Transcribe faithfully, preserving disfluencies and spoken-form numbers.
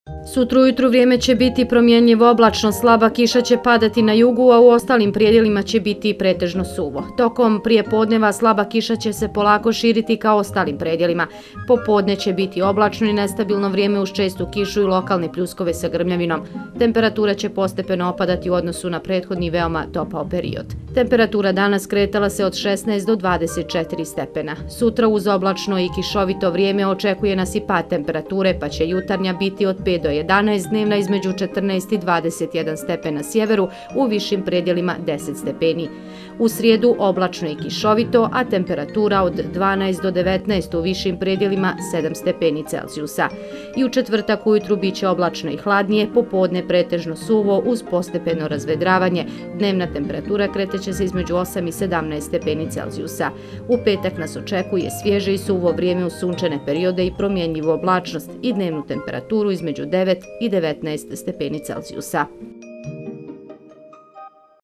Sutra ujutru vrijeme će biti promjenjivo oblačno, slaba kiša će padati na jugu, a u ostalim predjelima će biti pretežno suvo. Tokom prijepodneva slaba kiša će se polako širiti kao ostalim predjelima. Popodne će biti oblačno i nestabilno vrijeme uz čestu kišu i lokalne pljuskove sa grmljavinom. Temperatura će postepeno opadati u odnosu na prethodni veoma topao period. Temperatura danas kretala se od šesnaest do dvadeset četiri stepena. Sutra uz oblačno i kišovito vrijeme očekuje nas i pad temperature, pa će jutarnja biti od pet do jedanaest, dnevna između četrnaest i dvadeset jedan stepen na sjeveru, u višim predjelima deset stepeni. U srijedu oblačno i kišovito, a temperatura od dvanaest do devetnaest, u višim predjelima sedam stepeni Celzijusa. I u četvrtak ujutru bit će oblačno i hladnije, popodne pretežno suvo uz postepeno razvedravanje. Dnevna temperatura kreteće se između osam i sedamnaest stepeni Celzijusa. U petak nas očekuje svježe i suvo vrijeme uz sunčane periode i promjenjivu oblačnost i dnevnu temperaturu između devet i devetnaest stepeni Celzijusa.